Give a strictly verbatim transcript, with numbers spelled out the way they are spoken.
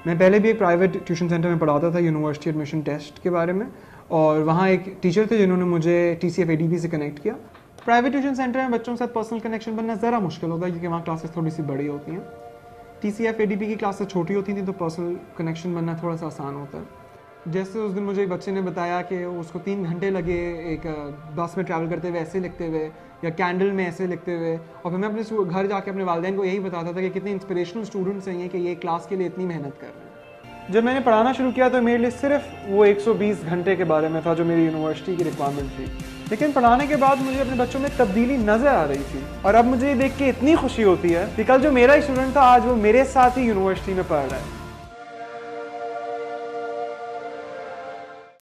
मैं पहले भी एक प्राइवेट ट्यूशन सेंटर में पढ़ाता था यूनिवर्सिटी एडमिशन टेस्ट के बारे में, और वहाँ एक टीचर थे जिन्होंने मुझे T C F A D B से कनेक्ट किया। प्राइवेट ट्यूशन सेंटर में बच्चों के साथ पर्सनल कनेक्शन बनना ज़रा मुश्किल होता है क्योंकि वहाँ क्लासेस थोड़ी सी बड़ी होती हैं। T C F A D B की क्लासेस छोटी होती थी तो पर्सनल कनेक्शन बनना थोड़ा सा आसान होता है। जैसे उस दिन मुझे एक बच्चे ने बताया कि उसको तीन घंटे लगे एक बस में ट्रैवल करते हुए ऐसे लिखते हुए या कैंडल में ऐसे लिखते हुए, और फिर मैं अपने घर जाके अपने वालिदैन को यही बताता था कि कितने इंस्पिरेशनल स्टूडेंट्स हैं कि ये क्लास के लिए इतनी मेहनत कर रहे हैं। जब मैंने पढ़ाना शुरू किया तो मेरे लिए सिर्फ वो एक सौ बीस घंटे के बारे में था जो मेरी यूनिवर्सिटी की रिक्वायरमेंट थी, लेकिन पढ़ाने के बाद मुझे अपने बच्चों में तब्दीली नज़र आ रही थी। और अब मुझे ये देख के इतनी खुशी होती है कि कल जो मेरा स्टूडेंट था आज वो मेरे साथ ही यूनिवर्सिटी में पढ़ रहा है।